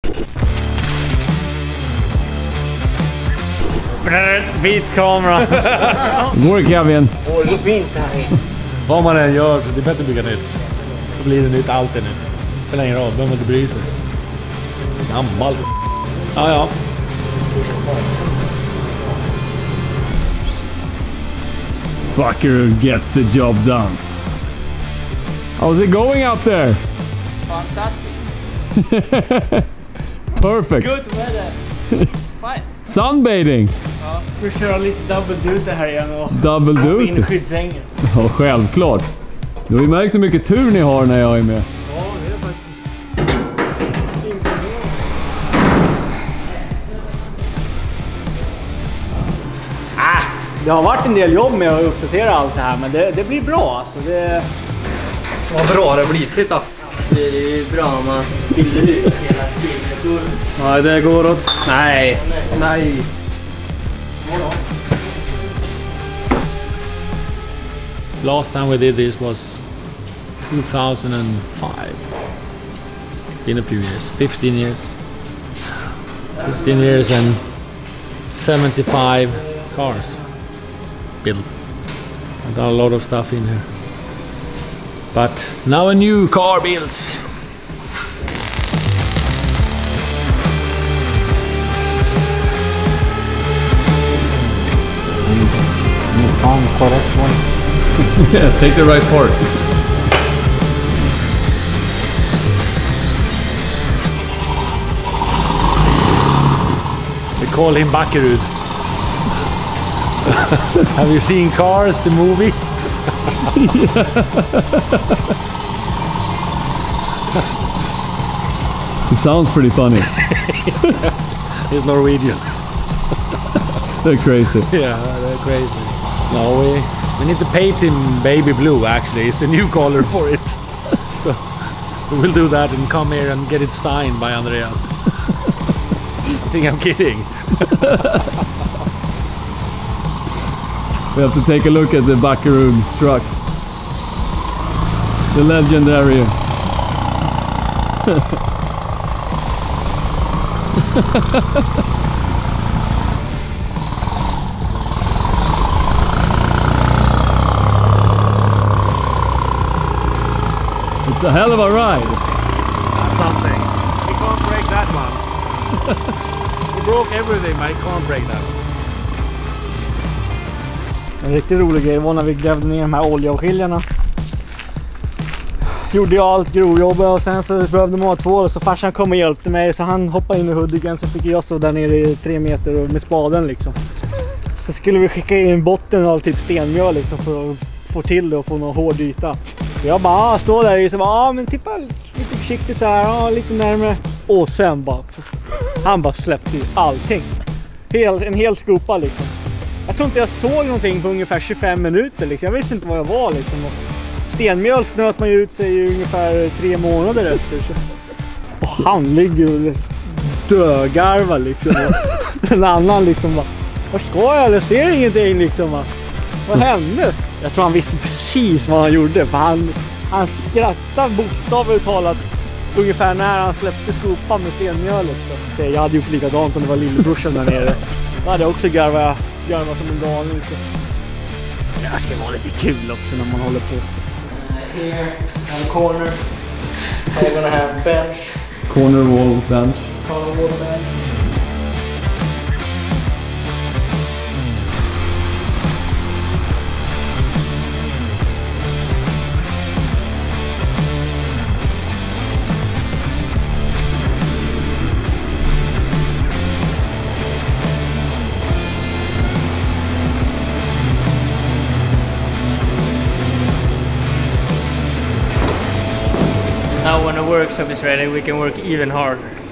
Vit kamera. Går det, Kevin? Åh, det går fint här. Vad man än gör, det är bättre att bygga nytt. Då blir det nytt, alltid nytt. Det spelar ingen roll, behöver inte bry sig. Gammal. Ja. Buckaroo gets the job done. How's it going out there? Fantastic. Perfect. Good weather. Fine. Sunbathing. Ja, vi kör lite double duty här igen och Double duty. in skyddsängen. Ja, självklart. Du har ju märkt hur mycket tur ni har när jag är med. Ja, det är faktiskt. Det har varit en del jobb med att uppdatera allt det här, men det blir bra alltså. Det... Så vad bra det har blivit då. Det är ju bra om man spiller ut hela tiden. Nej, det går åt... Nej. Last time we did this was 2005. Been a few years, 15 years. 15 years and 75 cars built. I've done a lot of stuff in here. But now a new car builds. Correct one. Yeah, take the right part. We call him Buckaroo. Have you seen Cars, the movie? It sounds pretty funny. He's Norwegian. They're crazy. Yeah, they're crazy. No, we need to paint him baby blue, actually. It's the new color for it. So we will do that and come here and get it signed by Andreas. I think I'm kidding. We have to take a look at the Buckaroo truck. The legendary. It's a hell of a ride. That's something. We can't break that one. We broke everything, but I can't break that one. En riktigt rolig grej var när vi grävde ner de här oljeavskiljarna. Gjorde jag allt grovjobbet och sen så behövde man ha tvål, så farsan kom och hjälpte mig, så han hoppade in i huddiken, så fick jag stå där nere i 3 meter och med spaden liksom. Så skulle vi skicka in botten och all typ stenmjöl liksom för att få till det och få någon hård yta. Så jag bara stå där i, så bara men tippa lite försiktigt så här, lite närmare. Och sen bara han bara släppte i allting. En hel skopa liksom. Jag tror inte jag såg någonting på ungefär 25 minuter liksom. Jag visste inte vad jag var liksom. Och stenmjöl snöt man ju ut sig i ungefär 3 månader efter. Så. Och han ligger och dögarva liksom. Och en annan liksom bara, var ska jag? Jag ser ingenting liksom. Vad hände? Jag tror han visste precis vad han gjorde. För han skrattade bokstavligt talat ungefär när han släppte skopan med stenmjölet. Så jag hade gjort likadant om det var lillebrorsan där nere. Då hade jag också garvat som en galning. Det ska vara lite kul också när man håller på. Here, on corner. I'm gonna have bench. Corner wall bench. Corner wall bench. Now when the workshop is ready, we can work even harder.